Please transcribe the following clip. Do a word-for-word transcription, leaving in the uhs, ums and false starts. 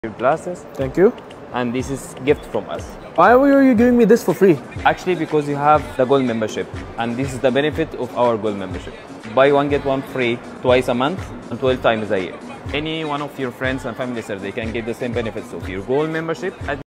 Your glasses, Thank you. and this is gift from us. Why were you giving me this for free? Actually, because you have the gold membership, and this is the benefit of our gold membership. Buy one get one free twice a month and twelve times a year. Any one of your friends and family, sir, they can get the same benefits of your gold membership.